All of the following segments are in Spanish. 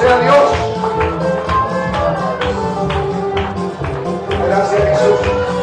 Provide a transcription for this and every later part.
sea Dios. Gracias, Jesús.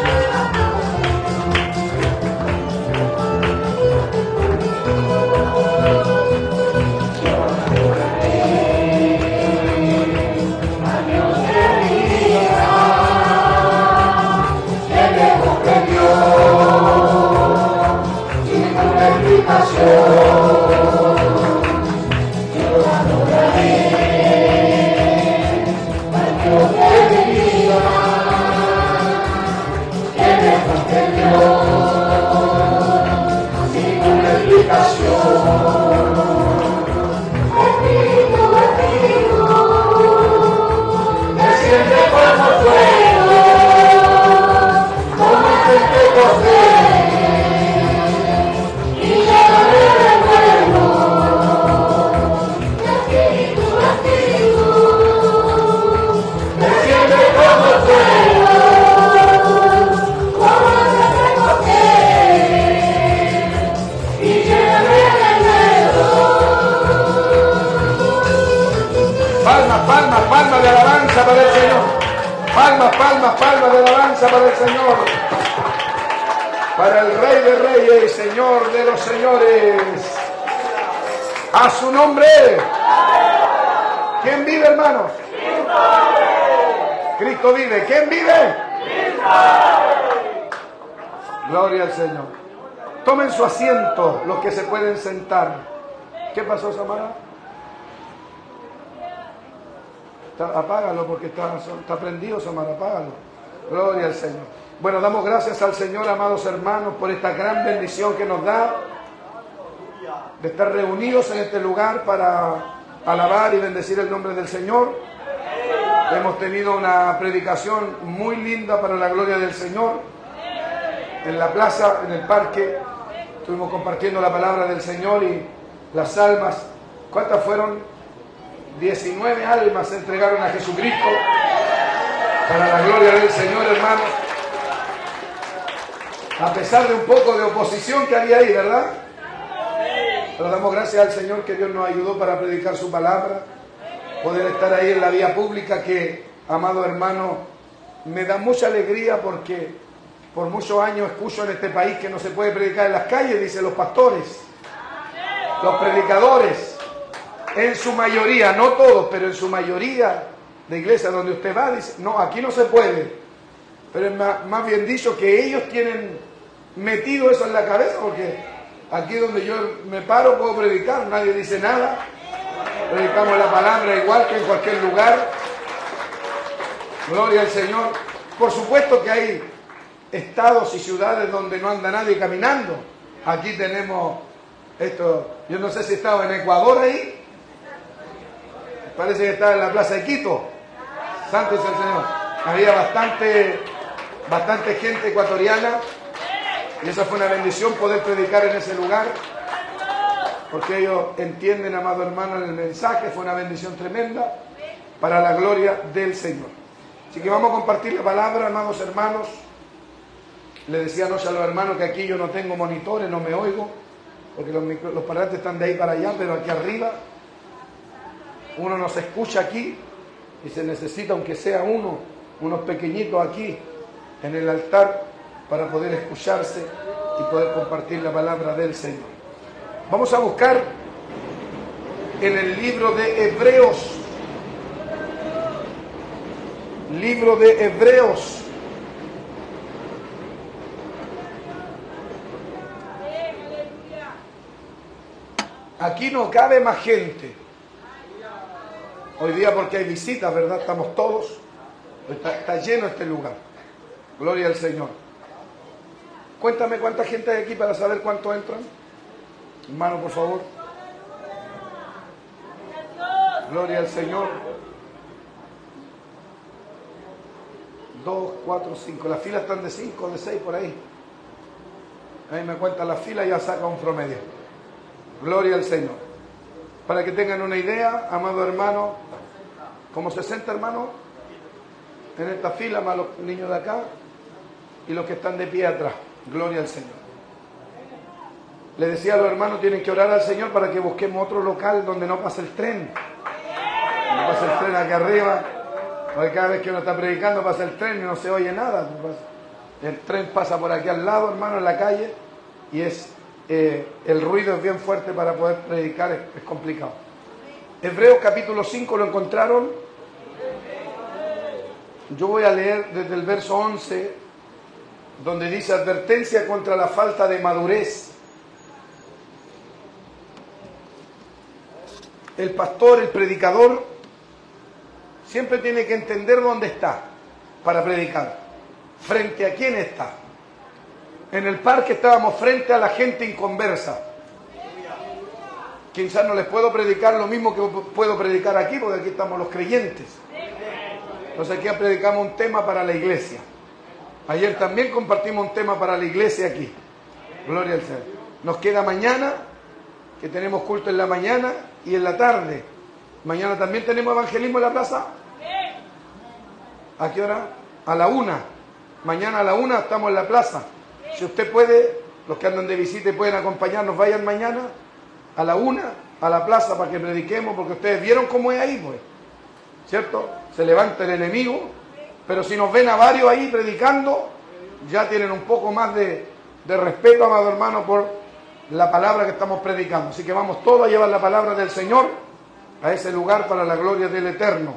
Palmas de alabanza para el Señor. Palmas, palmas, palmas de alabanza para el Señor. Para el Rey de Reyes y Señor de los Señores. A su nombre. ¿Quién vive, hermanos? Cristo vive. ¿Quién vive? Gloria al Señor. Tomen su asiento los que se pueden sentar. ¿Qué pasó, Samara? Apágalo porque está prendido, Samara, apágalo. Gloria al Señor. Bueno, damos gracias al Señor, amados hermanos, por esta gran bendición que nos da de estar reunidos en este lugar para alabar y bendecir el nombre del Señor. Hemos tenido una predicación muy linda para la gloria del Señor. En la plaza, en el parque, estuvimos compartiendo la palabra del Señor y las almas. ¿Cuántas fueron? 19 almas se entregaron a Jesucristo para la gloria del Señor, hermanos. A pesar de un poco de oposición que había ahí, ¿verdad? Pero damos gracias al Señor que Dios nos ayudó para predicar su palabra, poder estar ahí en la vía pública que, amado hermano, me da mucha alegría porque por muchos años escucho en este país que no se puede predicar en las calles, dicen los pastores, los predicadores. En su mayoría, no todos, pero en su mayoría de iglesias donde usted va, dice, no, aquí no se puede. Pero es más bien dicho que ellos tienen metido eso en la cabeza, porque aquí donde yo me paro puedo predicar, nadie dice nada. Predicamos la palabra igual que en cualquier lugar. Gloria al Señor. Por supuesto que hay estados y ciudades donde no anda nadie caminando. Aquí tenemos esto, yo no sé si estaba en Ecuador ahí. Parece que estaba en la plaza de Quito. Santo es el Señor. Había bastante gente ecuatoriana. Y esa fue una bendición poder predicar en ese lugar. Porque ellos entienden, amado hermano, el mensaje. Fue una bendición tremenda para la gloria del Señor. Así que vamos a compartir la palabra, amados hermanos. Le decía anoche a los hermanos que aquí yo no tengo monitores, no me oigo. Porque los parlantes están de ahí para allá, pero aquí arriba uno nos escucha aquí y se necesita, aunque sea unos pequeñitos aquí en el altar para poder escucharse y poder compartir la palabra del Señor. Vamos a buscar en el libro de Hebreos. Libro de Hebreos. Aquí no cabe más gente. Hoy día porque hay visitas, ¿verdad? Estamos todos. Está lleno este lugar. Gloria al Señor. Cuéntame cuánta gente hay aquí para saber cuánto entran. Hermano, por favor. Gloria al Señor. 2, 4, 5. Las filas están de 5, de 6 por ahí. Ahí me cuentan las filas y ya saca un promedio. Gloria al Señor. Para que tengan una idea, amado hermano, como 60 hermanos en esta fila, más los niños de acá y los que están de pie atrás. Gloria al Señor. Le decía a los hermanos, tienen que orar al Señor para que busquemos otro local donde no pase el tren. Cuando pasa el tren aquí arriba, porque cada vez que uno está predicando pasa el tren y no se oye nada. El tren pasa por aquí al lado, hermano, en la calle, y el ruido es bien fuerte para poder predicar, es complicado. Hebreos capítulo 5, ¿lo encontraron? Yo voy a leer desde el verso 11, donde dice: advertencia contra la falta de madurez. El pastor, el predicador, siempre tiene que entender dónde está para predicar. ¿Frente a quién está? En el parque estábamos frente a la gente inconversa. Quizás no les puedo predicar lo mismo que puedo predicar aquí, porque aquí estamos los creyentes. Entonces aquí predicamos un tema para la iglesia. Ayer también compartimos un tema para la iglesia aquí. Gloria al Señor. Nos queda mañana, que tenemos culto en la mañana y en la tarde. Mañana también tenemos evangelismo en la plaza. ¿A qué hora? A la 1. Mañana a la 1 estamos en la plaza. Si usted puede, los que andan de visita y pueden acompañarnos, vayan mañana a la 1 a la plaza para que prediquemos, porque ustedes vieron cómo es ahí, pues. ¿Cierto? Se levanta el enemigo, pero si nos ven a varios ahí predicando, ya tienen un poco más de respeto, amado hermano, por la palabra que estamos predicando. Así que vamos todos a llevar la palabra del Señor a ese lugar para la gloria del Eterno.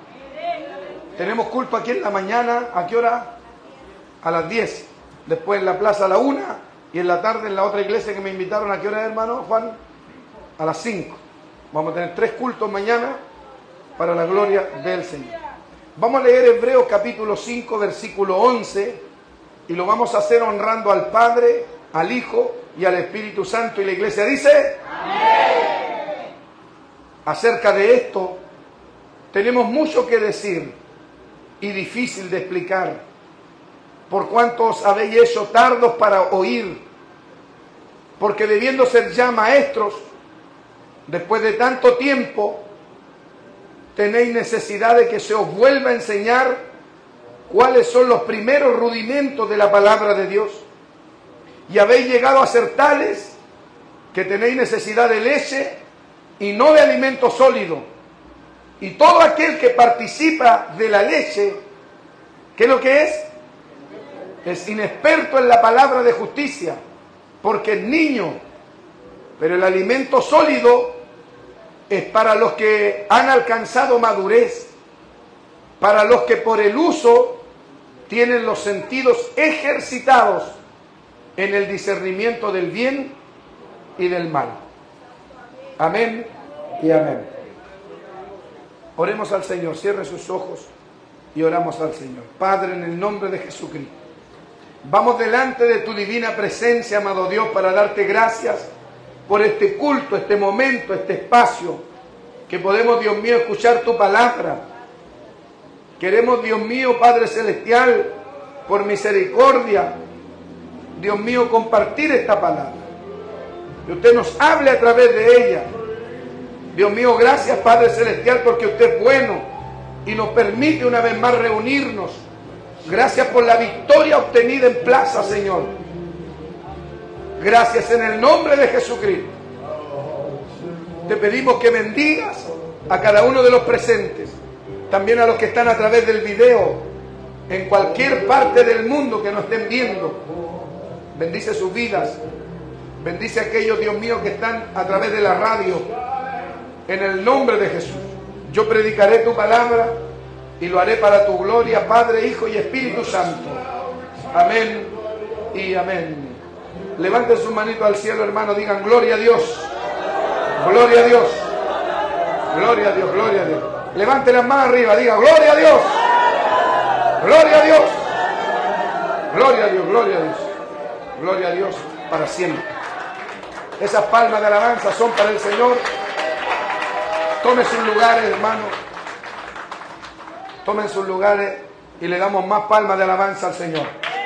Tenemos culto aquí en la mañana, ¿a qué hora? A las 10. Después en la plaza a la 1 y en la tarde en la otra iglesia que me invitaron, ¿a qué hora, hermano Juan? A las 5. Vamos a tener 3 cultos mañana para la gloria del Señor. Vamos a leer Hebreos capítulo 5, versículo 11, y lo vamos a hacer honrando al Padre, al Hijo y al Espíritu Santo. Y la iglesia dice: amén. Acerca de esto tenemos mucho que decir y difícil de explicar, por cuanto os habéis hecho tardos para oír, porque debiendo ser ya maestros, después de tanto tiempo, tenéis necesidad de que se os vuelva a enseñar cuáles son los primeros rudimentos de la palabra de Dios. Y habéis llegado a ser tales que tenéis necesidad de leche y no de alimento sólido. Y todo aquel que participa de la leche, ¿qué es lo que es? Es inexperto en la palabra de justicia, porque es niño. Pero el alimento sólido es para los que han alcanzado madurez, para los que por el uso tienen los sentidos ejercitados en el discernimiento del bien y del mal. Amén y amén. Oremos al Señor, cierre sus ojos y oramos al Señor. Padre, en el nombre de Jesucristo, vamos delante de tu divina presencia, amado Dios, para darte gracias por este culto, este momento, este espacio, que podemos, Dios mío, escuchar tu palabra. Queremos, Dios mío, Padre Celestial, por misericordia, Dios mío, compartir esta palabra. Que usted nos hable a través de ella. Dios mío, gracias, Padre Celestial, porque usted es bueno y nos permite una vez más reunirnos. Gracias por la victoria obtenida en plaza, Señor. Gracias en el nombre de Jesucristo. Te pedimos que bendigas a cada uno de los presentes, también a los que están a través del video, en cualquier parte del mundo que nos estén viendo. Bendice sus vidas. Bendice a aquellos, Dios mío, que están a través de la radio. En el nombre de Jesús, yo predicaré tu palabra y lo haré para tu gloria, Padre, Hijo y Espíritu Santo. Amén y amén. Levanten sus manitos al cielo, hermano, digan gloria a Dios. Gloria a Dios. Gloria a Dios, gloria a Dios. Levanten las manos arriba, digan gloria a Dios. Gloria a Dios. Gloria a Dios, gloria a Dios. Gloria a Dios para siempre. Esas palmas de alabanza son para el Señor. Tomen sus lugares, hermano. Tomen sus lugares y le damos más palmas de alabanza al Señor.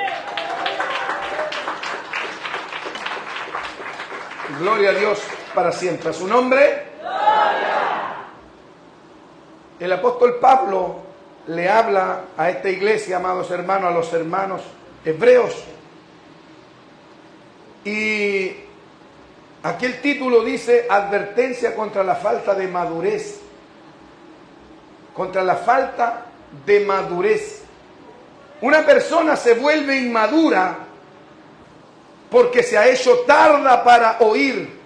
Gloria a Dios para siempre. A su nombre. Gloria. El apóstol Pablo le habla a esta iglesia, amados hermanos, a los hermanos hebreos. Y aquí el título dice: advertencia contra la falta de madurez. contra la falta de madurez. Una persona se vuelve inmadura porque se ha hecho tarda para oír.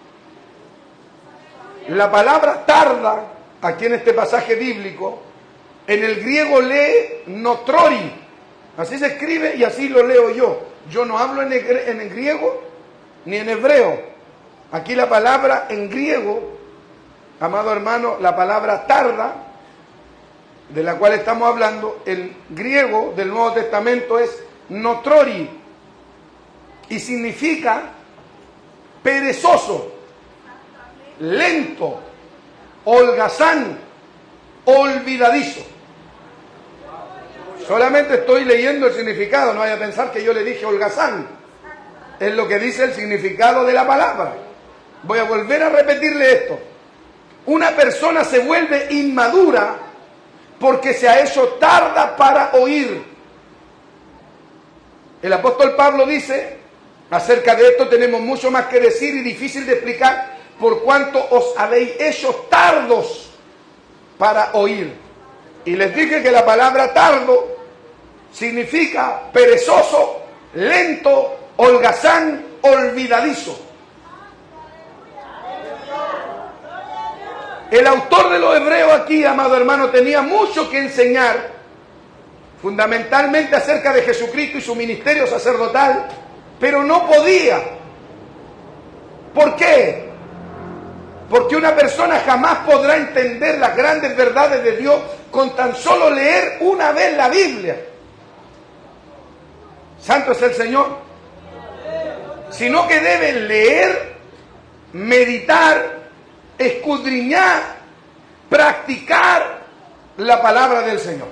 La palabra tarda, aquí en este pasaje bíblico, en el griego lee notrori. Así se escribe y así lo leo yo. Yo no hablo en el griego ni en hebreo. Aquí la palabra en griego, amado hermano, la palabra tarda, de la cual estamos hablando, el griego del Nuevo Testamento es notrori y significa perezoso, lento, holgazán, olvidadizo. Solamente estoy leyendo el significado, no vaya a pensar que yo le dije holgazán. Es lo que dice el significado de la palabra. Voy a volver a repetirle esto. Una persona se vuelve inmadura porque se ha hecho tarda para oír. El apóstol Pablo dice, acerca de esto tenemos mucho más que decir y difícil de explicar, por cuanto os habéis hecho tardos para oír. Y les dije que la palabra tardo significa perezoso, lento, holgazán, olvidadizo. El autor de los Hebreos aquí, amado hermano, tenía mucho que enseñar, fundamentalmente acerca de Jesucristo y su ministerio sacerdotal, pero no podía. ¿Por qué? Porque una persona jamás podrá entender las grandes verdades de Dios con tan solo leer una vez la Biblia. Santo es el Señor. Sino que debe leer, meditar, escudriñar, practicar la palabra del Señor.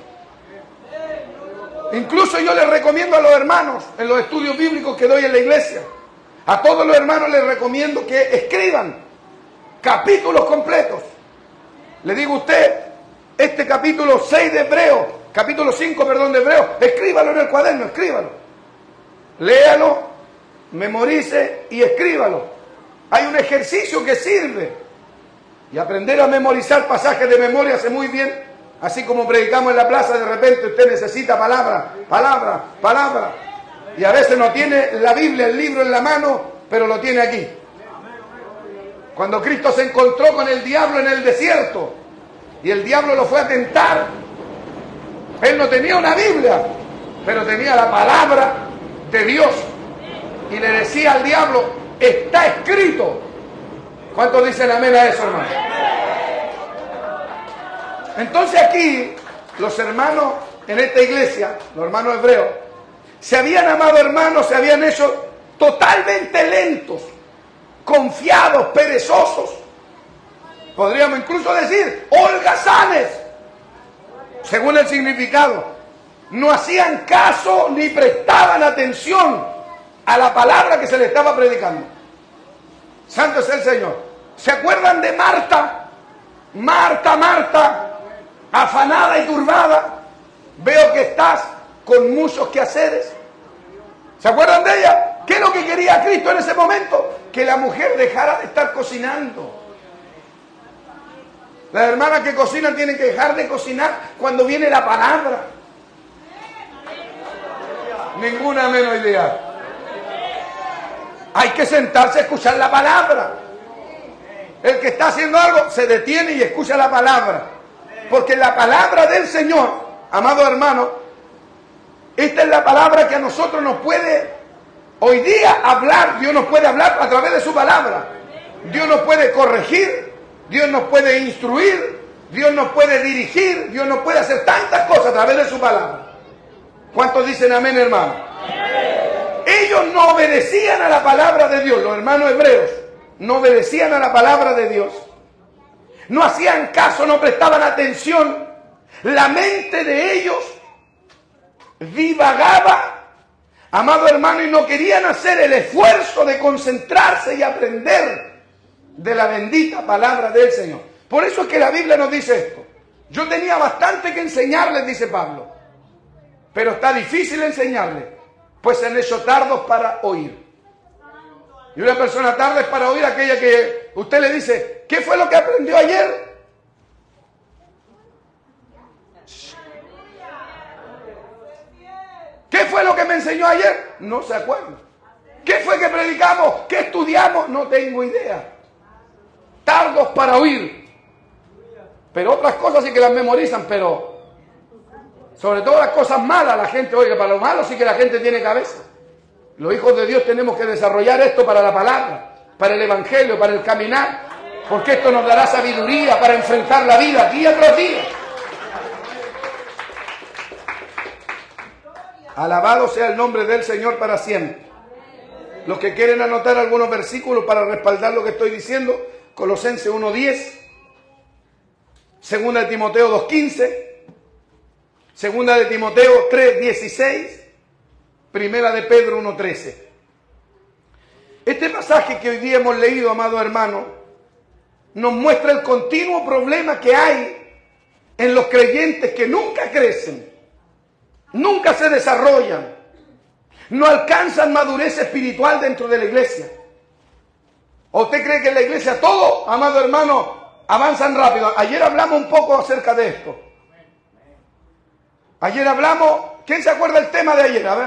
Incluso yo les recomiendo a los hermanos, en los estudios bíblicos que doy en la iglesia, a todos los hermanos les recomiendo que escriban capítulos completos. Le digo a usted, este capítulo 6 de Hebreos, capítulo 5, perdón, de Hebreos, escríbalo en el cuaderno, escríbalo. Léalo, memorice y escríbalo. Hay un ejercicio que sirve. Y aprender a memorizar pasajes de memoria hace muy bien. Así como predicamos en la plaza, de repente usted necesita palabra, palabra, palabra. Y a veces no tiene la Biblia, el libro en la mano, pero lo tiene aquí. Cuando Cristo se encontró con el diablo en el desierto y el diablo lo fue a tentar, él no tenía una Biblia, pero tenía la palabra de Dios. Y le decía al diablo, está escrito. ¿Cuántos dicen amén a eso, hermano? Entonces aquí, los hermanos en esta iglesia, los hermanos hebreos, se habían amado hermanos, se habían hecho totalmente lentos, confiados, perezosos. Podríamos incluso decir, holgazanes, según el significado. No hacían caso ni prestaban atención a la palabra que se le estaba predicando. Santo es el Señor. ¿Se acuerdan de Marta? Marta, Marta, afanada y turbada, veo que estás con muchos quehaceres. ¿Se acuerdan de ella? ¿Qué es lo que quería Cristo en ese momento? Que la mujer dejara de estar cocinando. Las hermanas que cocinan tienen que dejar de cocinar cuando viene la palabra. Ninguna menos idea. Hay que sentarse a escuchar la palabra. El que está haciendo algo se detiene y escucha la palabra. Porque la palabra del Señor, amado hermano, esta es la palabra que a nosotros nos puede hoy día hablar. Dios nos puede hablar a través de su palabra. Dios nos puede corregir, Dios nos puede instruir, Dios nos puede dirigir, Dios nos puede hacer tantas cosas a través de su palabra. ¿Cuántos dicen amén, hermano? Ellos no obedecían a la palabra de Dios, los hermanos hebreos no obedecían a la palabra de Dios, no hacían caso, no prestaban atención. La mente de ellos divagaba, amado hermano, y no querían hacer el esfuerzo de concentrarse y aprender de la bendita palabra del Señor. Por eso es que la Biblia nos dice esto. Yo tenía bastante que enseñarles, dice Pablo, pero está difícil enseñarles, pues se han hecho tardos para oír. Y una persona tarda es para oír aquella que usted le dice, ¿qué fue lo que aprendió ayer? enseñó ayer? No se acuerda. ¿Qué fue que predicamos? ¿Qué estudiamos? No tengo idea. Tardos para oír. Pero otras cosas sí que las memorizan, pero sobre todo las cosas malas la gente, oiga, para lo malo sí que la gente tiene cabeza. Los hijos de Dios tenemos que desarrollar esto para la palabra, para el evangelio, para el caminar, porque esto nos dará sabiduría para enfrentar la vida día tras día. Alabado sea el nombre del Señor para siempre. Los que quieren anotar algunos versículos para respaldar lo que estoy diciendo, Colosenses 1:10, Segunda de Timoteo 2:15, Segunda de Timoteo 3:16, Primera de Pedro 1:13. Este pasaje que hoy día hemos leído, amado hermano, nos muestra el continuo problema que hay en los creyentes que nunca crecen, nunca se desarrollan, no alcanzan madurez espiritual dentro de la iglesia. ¿O usted cree que en la iglesia todo, amado hermano, avanzan rápido? Ayer hablamos un poco acerca de esto. Ayer hablamos, ¿quién se acuerda del tema de ayer? A ver.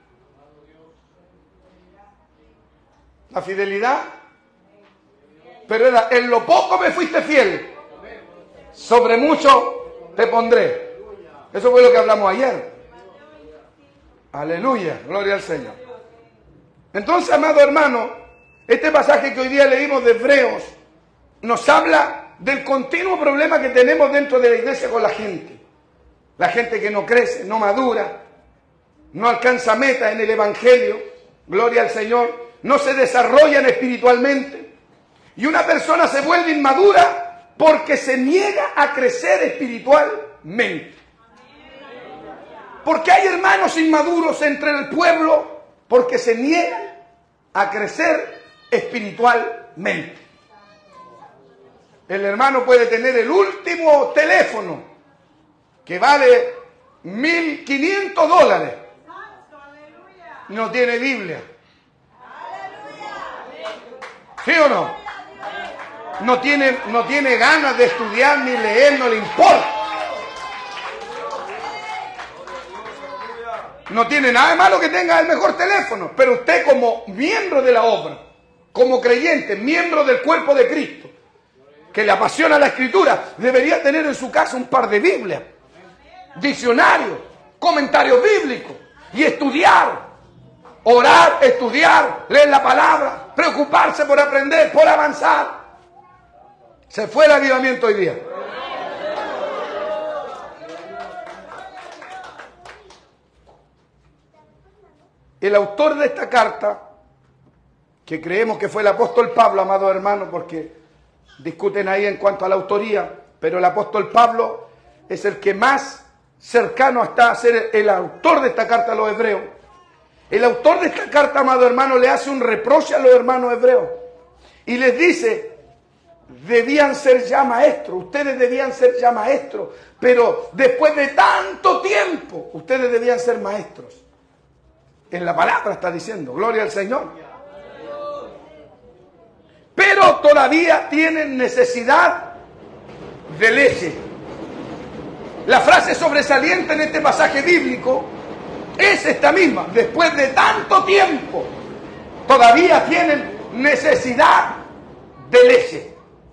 La fidelidad. Pero era, en lo poco me fuiste fiel, sobre mucho te pondré. Eso fue lo que hablamos ayer. Aleluya, gloria al Señor. Entonces, amado hermano, este pasaje que hoy día leímos de Hebreos nos habla del continuo problema que tenemos dentro de la iglesia con la gente. La gente que no crece, no madura, no alcanza meta en el evangelio, gloria al Señor, no se desarrollan espiritualmente. Y una persona se vuelve inmadura porque se niega a crecer espiritualmente. Porque hay hermanos inmaduros entre el pueblo porque se niegan a crecer espiritualmente. El hermano puede tener el último teléfono que vale $1,500. No tiene Biblia. ¿Sí o no? No tiene ganas de estudiar ni leer, no le importa. No tiene nada de malo que tenga el mejor teléfono, pero usted como miembro de la obra, como creyente, miembro del cuerpo de Cristo, que le apasiona la escritura, debería tener en su casa un par de Biblias, diccionarios, comentarios bíblicos y estudiar, orar, estudiar, leer la palabra, preocuparse por aprender, por avanzar. Se fue el avivamiento hoy día. El autor de esta carta, que creemos que fue el apóstol Pablo, amado hermano, porque discuten ahí en cuanto a la autoría, pero el apóstol Pablo es el que más cercano está a ser el autor de esta carta a los hebreos. El autor de esta carta, amado hermano, le hace un reproche a los hermanos hebreos y les dice: debían ser ya maestros, ustedes debían ser ya maestros, pero después de tanto tiempo, ustedes debían ser maestros. En la palabra está diciendo, gloria al Señor. Pero todavía tienen necesidad de leche. La frase sobresaliente en este pasaje bíblico es esta misma: después de tanto tiempo, todavía tienen necesidad de leche.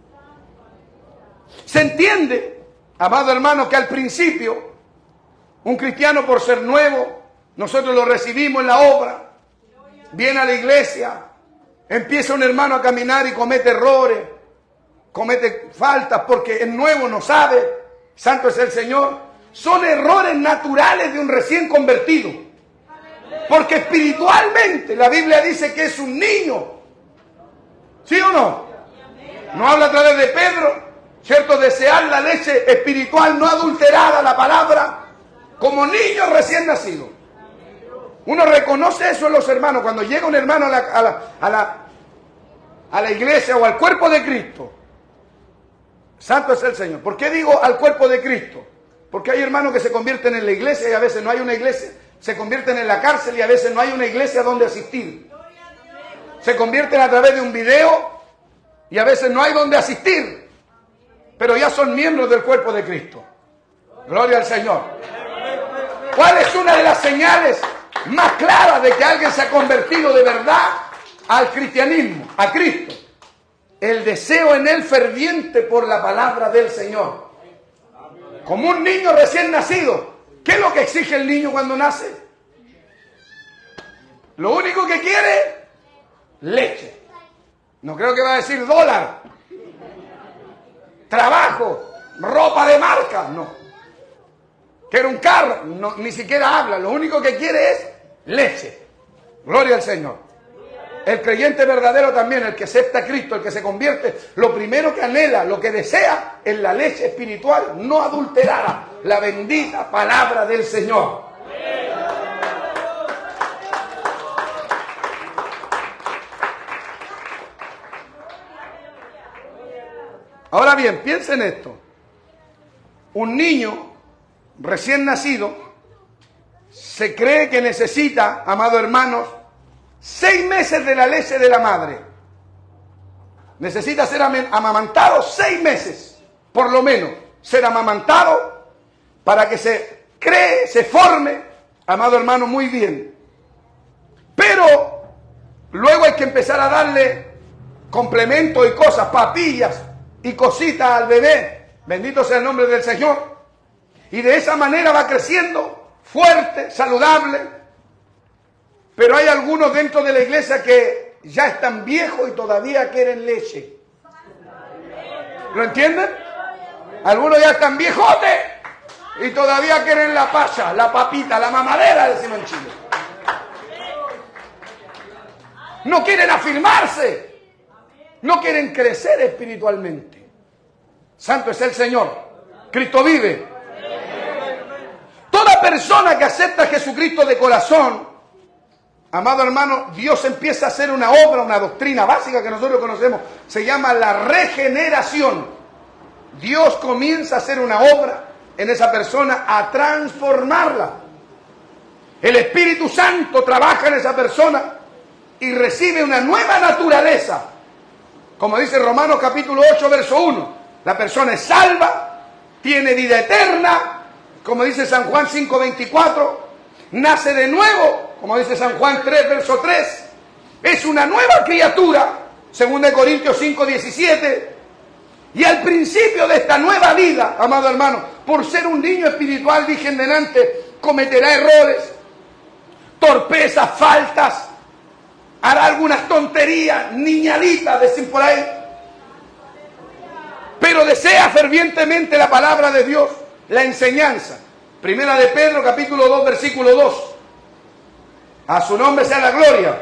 Se entiende, amado hermano, que al principio, un cristiano por ser nuevo, nosotros lo recibimos en la obra, viene a la iglesia, empieza un hermano a caminar y comete errores, comete faltas porque es nuevo, no sabe, santo es el Señor. Son errores naturales de un recién convertido, porque espiritualmente la Biblia dice que es un niño. ¿Sí o no? No habla a través de Pedro, ¿cierto? Desear la leche espiritual no adulterada, la palabra, como niño recién nacido. Uno reconoce eso en los hermanos. Cuando llega un hermano a la iglesia o al cuerpo de Cristo, santo es el Señor. ¿Por qué digo al cuerpo de Cristo? Porque hay hermanos que se convierten en la iglesia y a veces no hay una iglesia. Se convierten en la cárcel y a veces no hay una iglesia donde asistir. Se convierten a través de un video y a veces no hay donde asistir. Pero ya son miembros del cuerpo de Cristo. Gloria al Señor. ¿Cuál es una de las señales más clara de que alguien se ha convertido de verdad al cristianismo, a Cristo. El deseo en él ferviente por la palabra del Señor. Como un niño recién nacido. ¿Qué es lo que exige el niño cuando nace? Lo único que quiere, leche. No creo que va a decir dólar, trabajo, ropa de marca, no. Quiere un carro, no, ni siquiera habla. Lo único que quiere es leche. Gloria al Señor. El creyente verdadero también, el que acepta a Cristo, el que se convierte, lo primero que anhela, lo que desea, es la leche espiritual no adulterada, la bendita palabra del Señor. Ahora bien, piensen esto. Un niño recién nacido se cree que necesita, amados hermanos, 6 meses de la leche de la madre. Necesita ser amamantado 6 meses, por lo menos, ser amamantado para que se cree, se forme, amado hermano, muy bien. Pero luego hay que empezar a darle complementos y cosas, papillas y cositas al bebé. Bendito sea el nombre del Señor. Y de esa manera va creciendo, fuerte, saludable. Pero hay algunos dentro de la iglesia que ya están viejos y todavía quieren leche. ¿Lo entienden? Algunos ya están viejotes y todavía quieren la pacha, la papita, la mamadera, decimos en Chile. No quieren afirmarse. No quieren crecer espiritualmente. Santo es el Señor. Cristo vive. Toda persona que acepta a Jesucristo de corazón, amado hermano, Dios empieza a hacer una obra, una doctrina básica que nosotros conocemos. Se llama la regeneración. Dios comienza a hacer una obra en esa persona, a transformarla. El Espíritu Santo trabaja en esa persona y recibe una nueva naturaleza. Como dice Romanos capítulo 8, verso 1. La persona es salva, tiene vida eterna. Como dice San Juan 5, 24. Nace de nuevo. Como dice San Juan 3, verso 3. Es una nueva criatura. 2 Corintios 5, 17. Y al principio de esta nueva vida, amado hermano, por ser un niño espiritual, dije en delante, cometerá errores, torpezas, faltas, hará algunas tonterías, niñaditas, decir por ahí. Pero desea fervientemente la palabra de Dios, la enseñanza. Primera de Pedro, capítulo 2, versículo 2. A su nombre sea la gloria.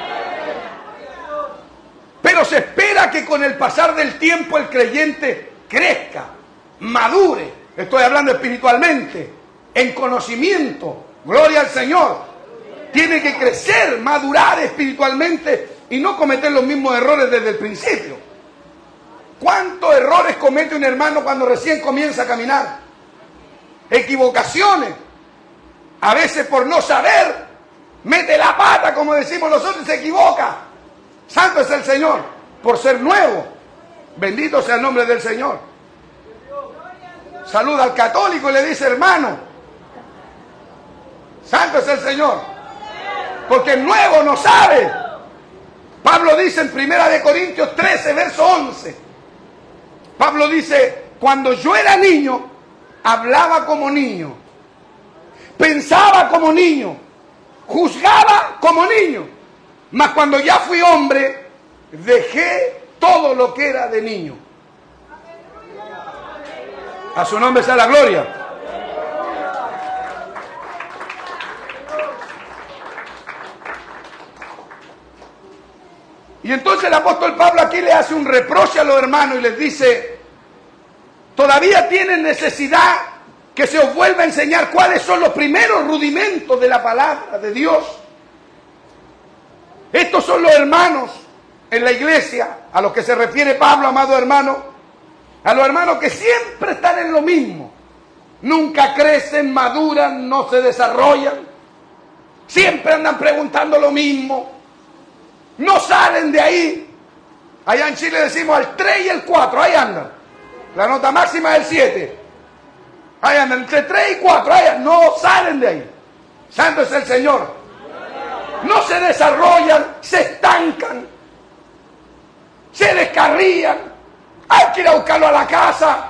Pero se espera que con el pasar del tiempo el creyente crezca, madure. Estoy hablando espiritualmente, en conocimiento. Gloria al Señor. Tiene que crecer, madurar espiritualmente y no cometer los mismos errores desde el principio. ¿Cuántos errores comete un hermano cuando recién comienza a caminar? Equivocaciones. A veces por no saber, mete la pata, como decimos nosotros, y se equivoca. Santo es el Señor, por ser nuevo. Bendito sea el nombre del Señor. Saluda al católico y le dice hermano. Santo es el Señor. Porque el nuevo no sabe. Pablo dice en 1 Corintios 13, verso 11. Pablo dice, cuando yo era niño, hablaba como niño. Pensaba como niño. Juzgaba como niño. Mas cuando ya fui hombre, dejé todo lo que era de niño. A su nombre sea la gloria. Y entonces el apóstol Pablo aquí le hace un reproche a los hermanos y les dice, todavía tienen necesidad que se os vuelva a enseñar cuáles son los primeros rudimentos de la palabra de Dios. Estos son los hermanos en la iglesia, a los que se refiere Pablo, amado hermano, a los hermanos que siempre están en lo mismo. Nunca crecen, maduran, no se desarrollan. Siempre andan preguntando lo mismo. No salen de ahí. Allá en Chile decimos al 3 y el 4, ahí andan. La nota máxima es el 7. Ahí andan, entre 3 y 4, ahí andan. No salen de ahí. Santo es el Señor. no se desarrollan, se estancan, se descarrían, hay que ir a buscarlo a la casa,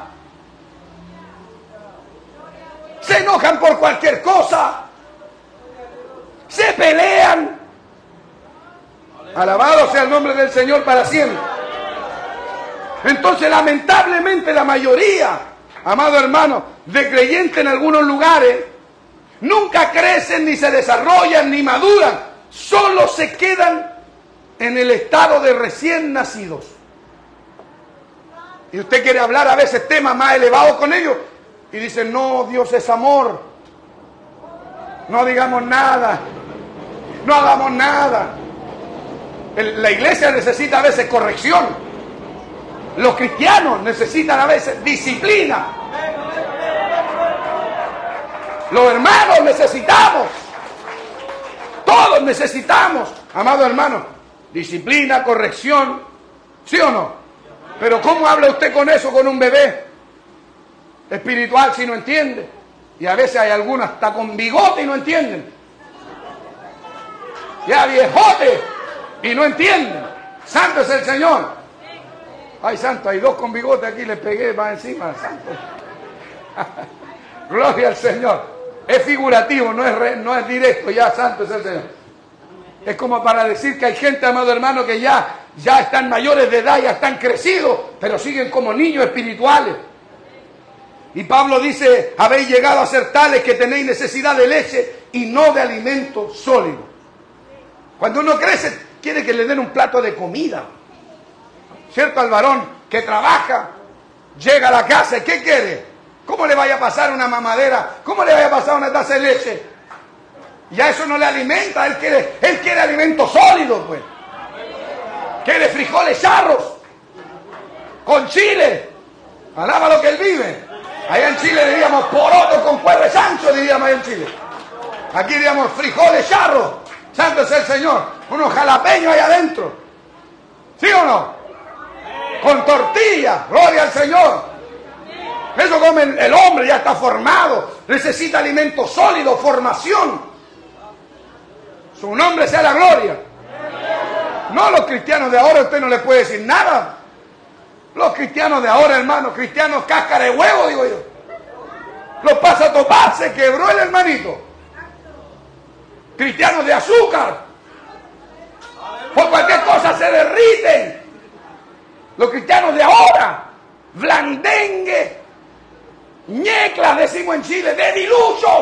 se enojan por cualquier cosa, se pelean. Alabado sea el nombre del Señor para siempre. Entonces, lamentablemente, la mayoría, amado hermano, de creyentes en algunos lugares, nunca crecen, ni se desarrollan, ni maduran. Solo se quedan en el estado de recién nacidos. Y usted quiere hablar a veces temas más elevados con ellos, y dicen, no, Dios es amor. No digamos nada. No hagamos nada. La iglesia necesita a veces corrección. Los cristianos necesitan a veces disciplina. Los hermanos necesitamos. Todos necesitamos, amado hermano, disciplina, corrección. ¿Sí o no? Pero ¿cómo habla usted con eso con un bebé espiritual si no entiende? Y a veces hay algunos hasta con bigote y no entienden. Ya viejote y no entienden. Santo es el Señor. Ay, santo, hay dos con bigote aquí, le pegué más encima, santo. Gloria al Señor. Es figurativo, no es directo, ya santo es el Señor. Es como para decir que hay gente, amado hermano, que ya están mayores de edad, ya están crecidos, pero siguen como niños espirituales. Y Pablo dice, habéis llegado a ser tales que tenéis necesidad de leche y no de alimento sólido. Cuando uno crece, quiere que le den un plato de comida. ¿Cierto? Al varón que trabaja, llega a la casa, ¿y qué quiere? ¿Cómo le vaya a pasar una mamadera? ¿Cómo le vaya a pasar una taza de leche? Ya eso no le alimenta, él quiere alimento sólido, pues. Quiere frijoles charros, con chile. Alaba lo que él vive. Allá en Chile diríamos poroto con cuero de chancho, diríamos allá en Chile. Aquí diríamos frijoles charros. Santo es el Señor. Unos jalapeños allá adentro. ¿Sí o no? Con tortilla. Gloria al Señor. Eso come el hombre, ya está formado. Necesita alimento sólido, formación. Su nombre sea la gloria. No, los cristianos de ahora usted no le puede decir nada. Los cristianos de ahora, hermano, cristianos cáscara de huevo, digo yo. Los pasa a topar, se quebró el hermanito. Cristianos de azúcar. Por cualquier cosa se derriten. Los cristianos de ahora, blandengue, ñeclas, decimos en Chile, de diluchos.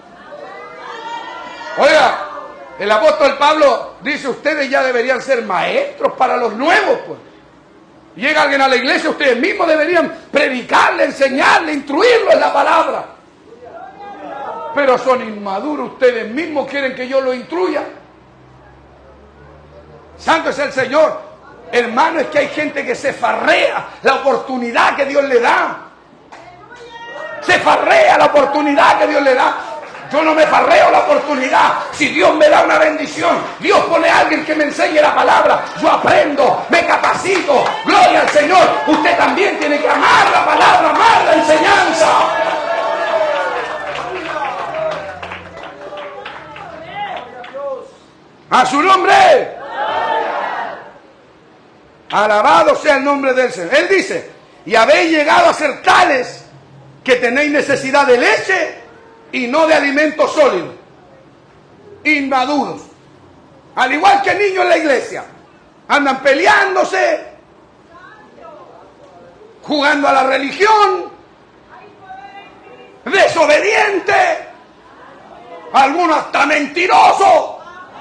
Oiga, el apóstol Pablo dice, ustedes ya deberían ser maestros para los nuevos, pues. Llega alguien a la iglesia, ustedes mismos deberían predicarle, enseñarle, instruirlo en la palabra. Pero son inmaduros, ustedes mismos quieren que yo lo instruya. Santo es el Señor. Hermano, es que hay gente que se farrea la oportunidad que Dios le da. Se farrea la oportunidad que Dios le da. Yo no me farreo la oportunidad. Si Dios me da una bendición, Dios pone a alguien que me enseñe la palabra, yo aprendo, me capacito. Gloria al Señor. Usted también tiene que amar la palabra, amar la enseñanza. A su nombre. Alabado sea el nombre del Señor. Él dice, y habéis llegado a ser tales que tenéis necesidad de leche y no de alimento sólido. Inmaduros. Al igual que niños en la iglesia. Andan peleándose, jugando a la religión, desobedientes, algunos hasta mentirosos.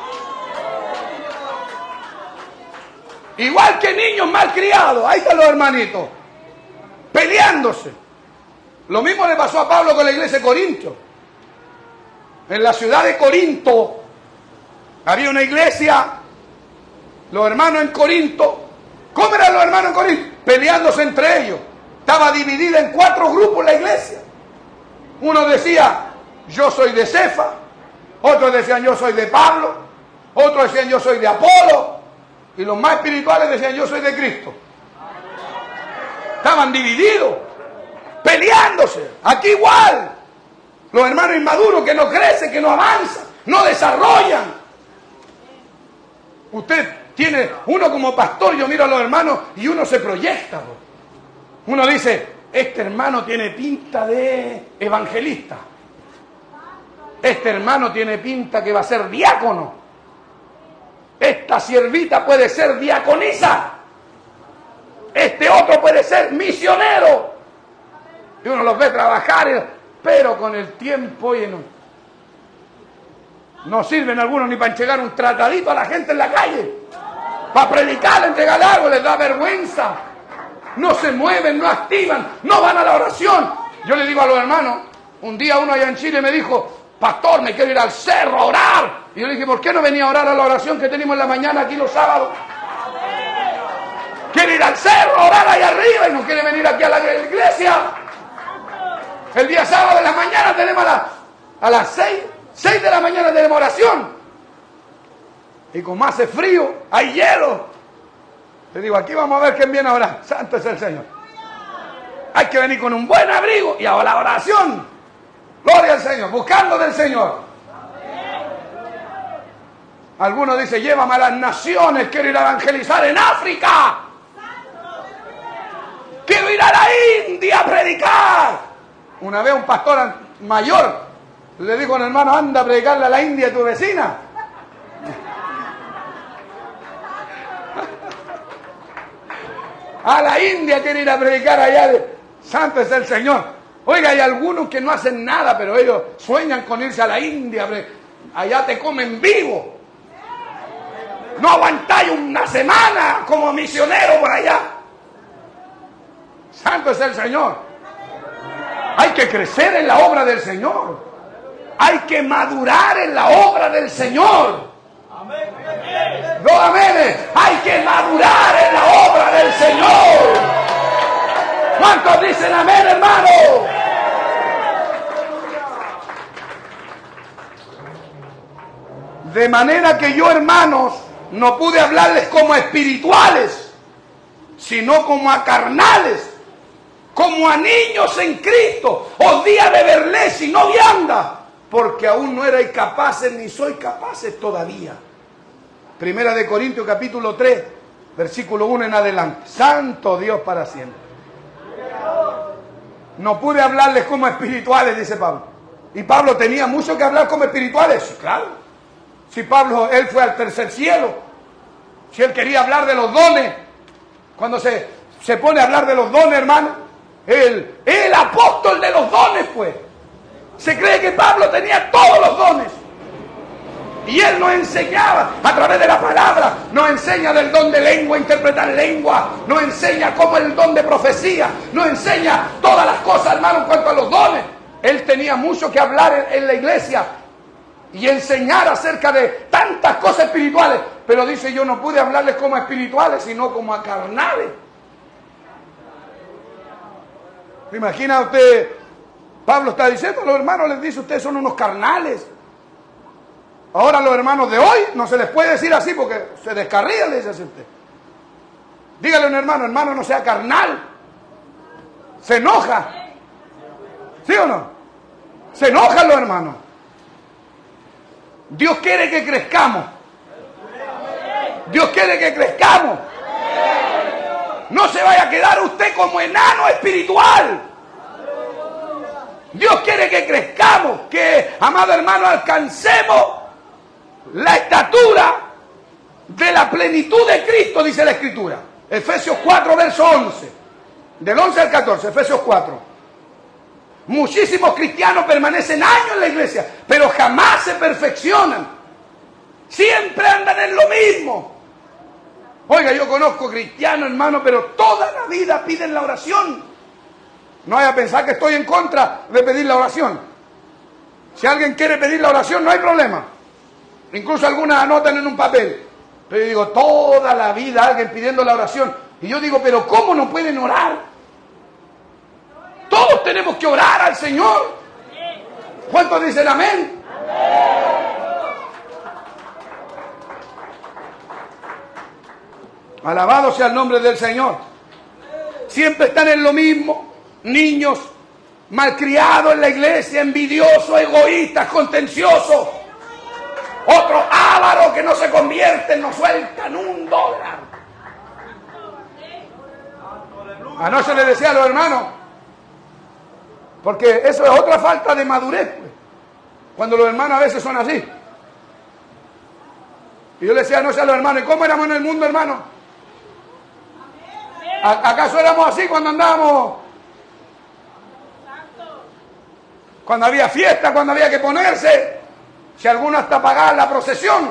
Igual que niños malcriados. Ahí están los hermanitos, peleándose. Lo mismo le pasó a Pablo con la iglesia de Corinto. En la ciudad de Corinto había una iglesia, los hermanos en Corinto. ¿Cómo eran los hermanos en Corinto? Peleándose entre ellos. Estaba dividida en 4 grupos la iglesia. Uno decía, yo soy de Cefa. Otros decían, yo soy de Pablo. Otros decían, yo soy de Apolo. Y los más espirituales decían, yo soy de Cristo. Estaban divididos, peleándose. Aquí igual. Los hermanos inmaduros que no crecen, que no avanzan, no desarrollan. Usted tiene, uno como pastor, yo miro a los hermanos y uno se proyecta. Uno dice, este hermano tiene pinta de evangelista. Este hermano tiene pinta que va a ser diácono. Esta siervita puede ser diaconisa. Este otro puede ser misionero. Y uno los ve trabajar, pero con el tiempo no sirven algunos ni para entregar un tratadito a la gente en la calle. Para predicar, entregar algo, les da vergüenza. No se mueven, no activan, no van a la oración. Yo le digo a los hermanos, un día uno allá en Chile me dijo, pastor, me quiero ir al cerro a orar. Y yo le dije, ¿por qué no venía a orar a la oración que tenemos en la mañana aquí los sábados? Quiere ir al cerro a orar ahí arriba y no quiere venir aquí a la iglesia. El día sábado de la mañana tenemos a las 6 de la mañana tenemos oración. Y como hace frío, hay hielo. Le digo, aquí vamos a ver quién viene a orar. Santo es el Señor. Hay que venir con un buen abrigo y a la oración. Gloria al Señor, buscando del Señor. Algunos dicen, llévame a las naciones, quiero ir a evangelizar en África. Quiero ir a la India a predicar. Una vez un pastor mayor le dijo a un hermano, anda a predicarle a la India a tu vecina. A la India quiere ir a predicar allá. Santo es el Señor. Oiga, hay algunos que no hacen nada, pero ellos sueñan con irse a la India. Allá te comen vivo. No aguantáis una semana como misionero por allá. Santo es el Señor. Hay que crecer en la obra del Señor. Hay que madurar en la obra del Señor. No, amén. Hay que madurar en la obra del Señor. ¿Cuántos dicen amén, hermano? De manera que yo, hermanos, no pude hablarles como a espirituales, sino como a carnales, como a niños en Cristo. Os di a beberles y no vianda, porque aún no erais capaces ni sois capaces todavía. Primera de Corintios capítulo 3, versículo 1 en adelante. Santo Dios para siempre. No pude hablarles como espirituales, dice Pablo. Y Pablo tenía mucho que hablar como espirituales. Claro. Si Pablo, él fue al tercer cielo. Si él quería hablar de los dones. Cuando se pone a hablar de los dones, hermano. El apóstol de los dones, pues. Se cree que Pablo tenía todos los dones. Y él nos enseñaba a través de la palabra, nos enseña del don de lengua, interpretar lengua, nos enseña cómo el don de profecía, nos enseña todas las cosas, hermano, en cuanto a los dones. Él tenía mucho que hablar en la iglesia y enseñar acerca de tantas cosas espirituales, pero dice, yo no pude hablarles como a espirituales, sino como a carnales. ¿Se imagina usted? Pablo está diciendo a los hermanos, les dice, ustedes son unos carnales. Ahora los hermanos de hoy no se les puede decir así porque se descarría, le dice así usted. Dígale a un hermano, hermano, no sea carnal. Se enoja. ¿Sí o no? Se enojan los hermanos. Dios quiere que crezcamos. Dios quiere que crezcamos. No se vaya a quedar usted como enano espiritual. Dios quiere que crezcamos, que, amado hermano, alcancemos la estatura de la plenitud de Cristo, dice la Escritura. Efesios 4, verso 11. Del 11 al 14, Efesios 4. Muchísimos cristianos permanecen años en la iglesia, pero jamás se perfeccionan. Siempre andan en lo mismo. Oiga, yo conozco cristianos, hermano, pero toda la vida piden la oración. No vaya a pensar que estoy en contra de pedir la oración. Si alguien quiere pedir la oración, no hay problema. Incluso algunas anotan en un papel. Pero yo digo, toda la vida alguien pidiendo la oración. Y yo digo, pero ¿cómo no pueden orar? Todos tenemos que orar al Señor. ¿Cuántos dicen amén? Alabado sea el nombre del Señor. Siempre están en lo mismo. Niños malcriados en la iglesia, envidiosos, egoístas, contenciosos. Otro avaro que no se convierte, no sueltan $1. Anoche le decía a los hermanos, porque eso es otra falta de madurez, pues, cuando los hermanos a veces son así. Y yo le decía anoche a los hermanos, ¿y cómo éramos en el mundo, hermano? ¿Acaso éramos así cuando andábamos? Cuando había fiesta, cuando había que ponerse, si alguno hasta pagaba la procesión.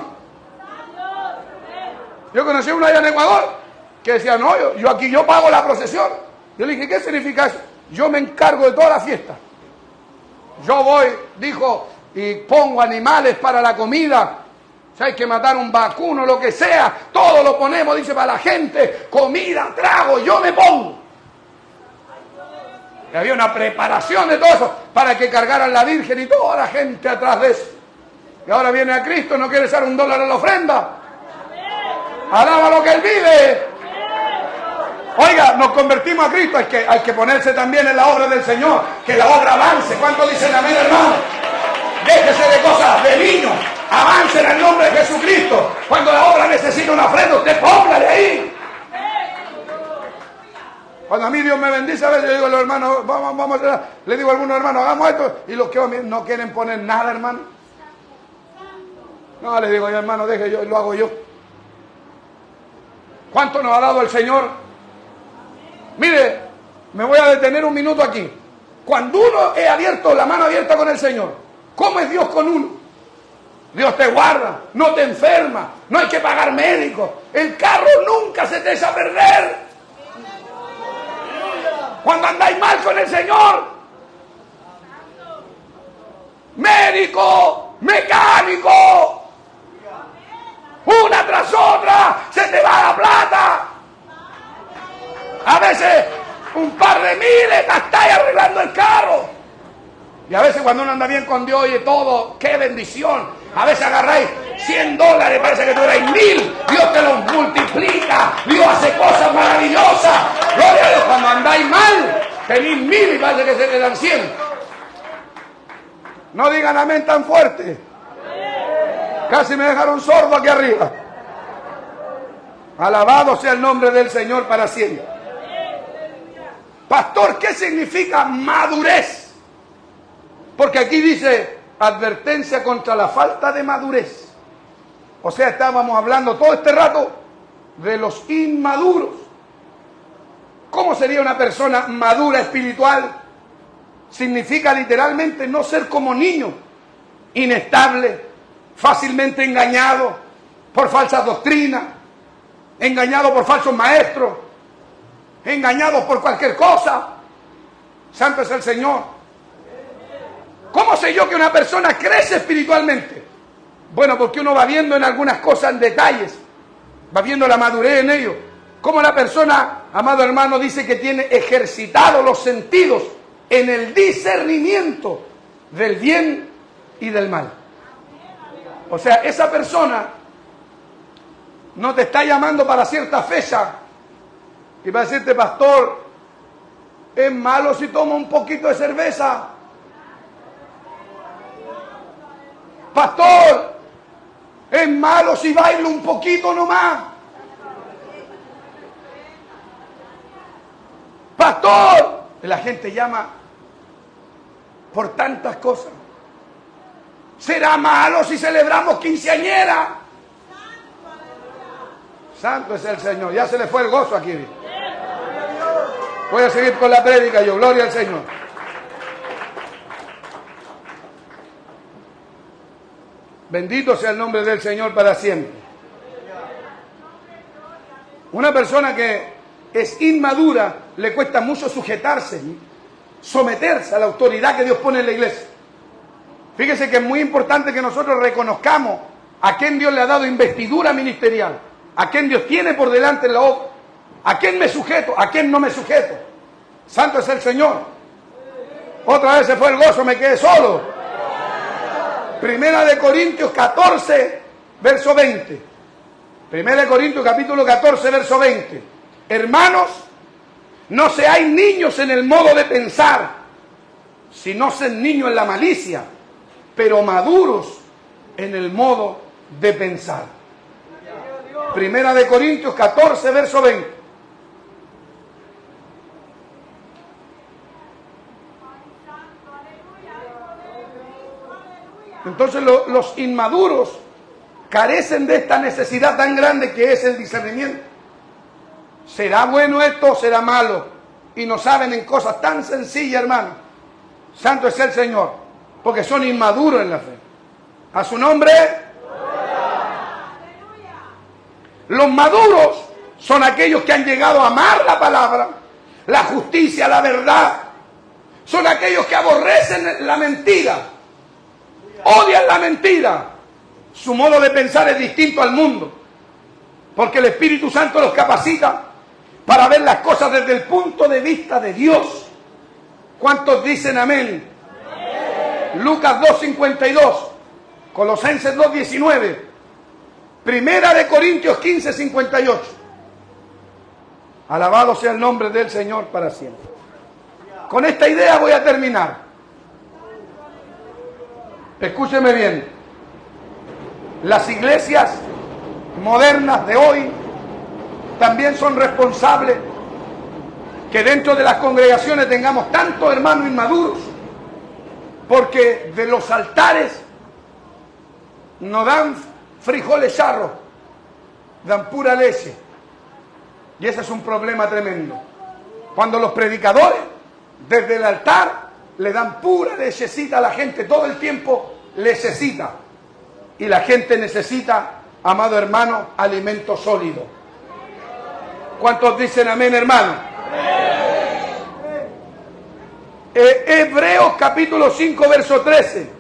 Yo conocí a uno allá en Ecuador que decía, no, yo aquí yo pago la procesión. Yo le dije, ¿qué significa eso? Yo me encargo de toda la fiesta. Yo voy, dijo, y pongo animales para la comida. Si hay que matar un vacuno, lo que sea, todo lo ponemos, dice, para la gente, comida, trago, yo me pongo. Y había una preparación de todo eso para que cargaran la Virgen y toda la gente atrás de eso. Y ahora viene a Cristo, no quiere echar $1 a la ofrenda. Alaba lo que Él vive. Oiga, nos convertimos a Cristo, hay que ponerse también en la obra del Señor, que la obra avance. ¿Cuántos dicen amén, hermano? Déjese de cosas de niños, avance en el nombre de Jesucristo. Cuando la obra necesita una ofrenda, usted póngale ahí. Cuando a mí Dios me bendice, a veces yo digo a los hermanos, vamos a hacer, le digo a algunos hermanos, hagamos esto, y los que no quieren poner nada, hermano. No, les digo yo, hermano, deje, yo lo hago yo. ¿Cuánto nos ha dado el Señor? Mire, me voy a detener un minuto aquí. Cuando uno es abierto, la mano abierta con el Señor, ¿cómo es Dios con uno? Dios te guarda, no te enferma, no hay que pagar médicos, el carro nunca se te echa a perder. Cuando andáis mal con el Señor, médico, mecánico, una tras otra, se te va la plata. A veces un par de miles estáis arreglando el carro. Y a veces cuando uno anda bien con Dios y todo, qué bendición. A veces agarráis $100, parece que tú erais 1000. Dios te los multiplica. Dios hace cosas maravillosas. Gloria a Dios. Cuando andáis mal, tenéis 1000 y parece que se quedan 100. No digan amén tan fuerte. Casi me dejaron sordo aquí arriba. Alabado sea el nombre del Señor para siempre. Pastor, ¿qué significa madurez? Porque aquí dice advertencia contra la falta de madurez. O sea, estábamos hablando todo este rato de los inmaduros. ¿Cómo sería una persona madura espiritual? Significa literalmente no ser como niño, inestable, fácilmente engañado por falsas doctrinas, engañado por falsos maestros, engañado por cualquier cosa. Santo es el Señor. ¿Cómo sé yo que una persona crece espiritualmente? Bueno, porque uno va viendo en algunas cosas en detalles, va viendo la madurez en ello. Como la persona, amado hermano, dice que tiene ejercitados los sentidos en el discernimiento del bien y del mal. O sea, esa persona no te está llamando para cierta fecha y va a decirte, pastor, es malo si tomo un poquito de cerveza. Pastor, es malo si bailo un poquito nomás. Pastor, la gente llama por tantas cosas. ¿Será malo si celebramos quinceañera? Santo es el Señor. Ya se le fue el gozo aquí. Voy a seguir con la prédica yo. Gloria al Señor. Bendito sea el nombre del Señor para siempre. Una persona que es inmadura le cuesta mucho sujetarse, someterse a la autoridad que Dios pone en la iglesia. Fíjese que es muy importante que nosotros reconozcamos a quién Dios le ha dado investidura ministerial, a quién Dios tiene por delante en la obra, a quién me sujeto, a quién no me sujeto. Santo es el Señor. Otra vez se fue el gozo, me quedé solo. Primera de Corintios 14, verso 20. Primera de Corintios capítulo 14, verso 20. Hermanos, no seáis niños en el modo de pensar, sino sed niños en la malicia, pero maduros en el modo de pensar. Primera de Corintios 14, verso 20. Entonces los inmaduros carecen de esta necesidad tan grande que es el discernimiento. ¿Será bueno esto o será malo? Y no saben en cosas tan sencillas, hermano. Santo es el Señor, porque son inmaduros en la fe. A su nombre. Los maduros son aquellos que han llegado a amar la palabra, la justicia, la verdad. Son aquellos que aborrecen la mentira, odian la mentira. Su modo de pensar es distinto al mundo, porque el Espíritu Santo los capacita para ver las cosas desde el punto de vista de Dios. ¿Cuántos dicen amén? Lucas 2:52, Colosenses 2:19, Primera de Corintios 15:58. Alabado sea el nombre del Señor para siempre. Con esta idea voy a terminar. Escúcheme bien. Las iglesias modernas de hoy también son responsables que dentro de las congregaciones tengamos tantos hermanos inmaduros, porque de los altares no dan frijoles charros, dan pura leche. Y ese es un problema tremendo. Cuando los predicadores desde el altar le dan pura lechecita a la gente, todo el tiempo lechecita. Y la gente necesita, amado hermano, alimento sólido. ¿Cuántos dicen amén, hermano? Hebreos capítulo 5, verso 13.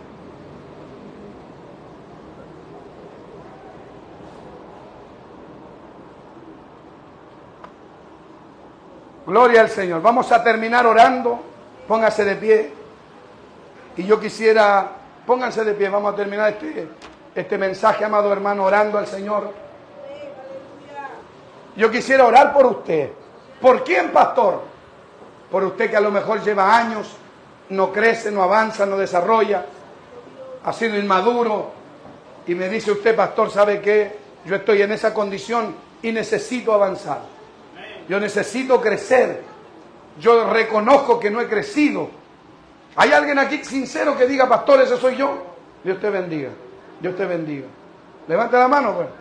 Gloria al Señor. Vamos a terminar orando. Póngase de pie. Y yo quisiera, pónganse de pie, vamos a terminar este mensaje, amado hermano, orando al Señor. Yo quisiera orar por usted. ¿Por quién, pastor? Por usted que a lo mejor lleva años, no crece, no avanza, no desarrolla, ha sido inmaduro. Y me dice usted, pastor, ¿sabe qué? Yo estoy en esa condición y necesito avanzar. Yo necesito crecer. Yo reconozco que no he crecido. ¿Hay alguien aquí sincero que diga, pastor, ese soy yo? Dios te bendiga. Dios te bendiga. Levante la mano, pues.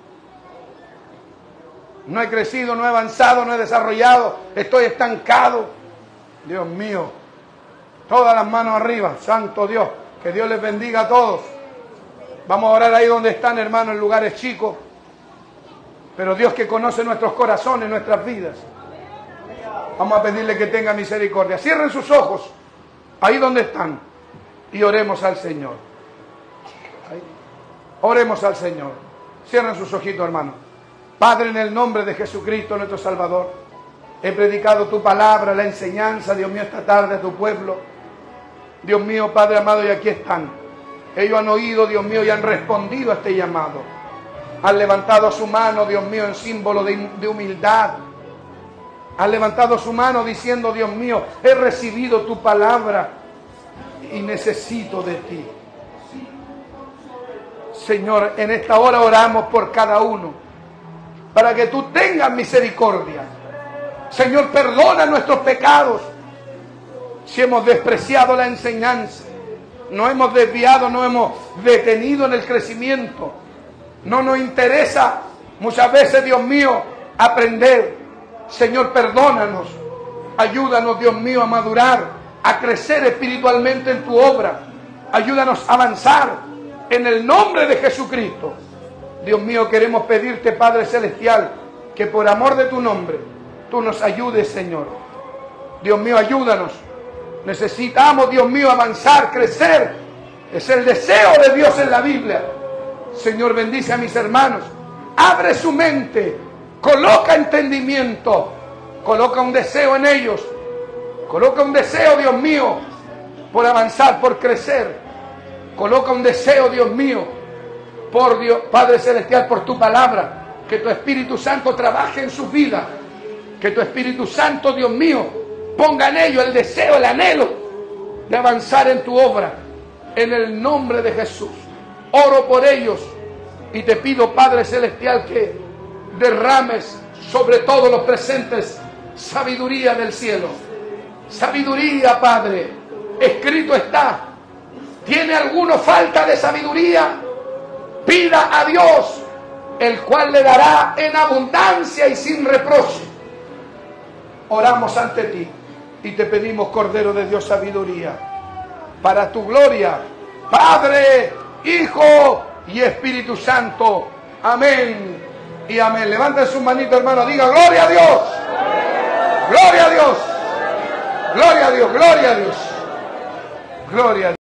No he crecido, no he avanzado, no he desarrollado. Estoy estancado. Dios mío. Todas las manos arriba. Santo Dios. Que Dios les bendiga a todos. Vamos a orar ahí donde están, hermanos, en lugares chicos. Pero Dios que conoce nuestros corazones, nuestras vidas. Vamos a pedirle que tenga misericordia. Cierren sus ojos, ahí donde están, y oremos al Señor. Ahí. Oremos al Señor. Cierren sus ojitos, hermano. Padre, en el nombre de Jesucristo, nuestro Salvador, he predicado tu palabra, la enseñanza, Dios mío, esta tarde a tu pueblo. Dios mío, Padre amado, y aquí están. Ellos han oído, Dios mío, y han respondido a este llamado. Han levantado su mano, Dios mío, en símbolo de humildad. Han levantado su mano diciendo, Dios mío, he recibido tu palabra y necesito de ti. Señor, en esta hora oramos por cada uno, para que tú tengas misericordia. Señor, perdona nuestros pecados. Si hemos despreciado la enseñanza, no hemos desviado, no hemos detenido en el crecimiento. No nos interesa muchas veces, Dios mío, aprender. Señor, perdónanos. Ayúdanos, Dios mío, a madurar, a crecer espiritualmente en tu obra. Ayúdanos a avanzar en el nombre de Jesucristo. Dios mío, queremos pedirte, Padre Celestial, que por amor de tu nombre, tú nos ayudes, Señor. Dios mío, ayúdanos. Necesitamos, Dios mío, avanzar, crecer. Es el deseo de Dios en la Biblia. Señor, bendice a mis hermanos. Abre su mente. Coloca entendimiento. Coloca un deseo en ellos. Coloca un deseo, Dios mío, por avanzar, por crecer. Coloca un deseo, Dios mío, por Dios, Padre Celestial, por tu palabra. Que tu Espíritu Santo trabaje en sus vidas. Que tu Espíritu Santo, Dios mío, ponga en ellos el deseo, el anhelo de avanzar en tu obra. En el nombre de Jesús. oro por ellos y te pido, Padre Celestial, que derrames sobre todos los presentes sabiduría del cielo. Sabiduría, Padre. Escrito está. ¿Tiene alguno falta de sabiduría? Pida a Dios, el cual le dará en abundancia y sin reproche. Oramos ante ti y te pedimos, Cordero de Dios, sabiduría para tu gloria, Padre, Hijo y Espíritu Santo. Amén y amén. Levanten sus manitos, hermano. Diga: gloria a Dios. Gloria a Dios. Gloria a Dios. Gloria a Dios. Gloria a Dios.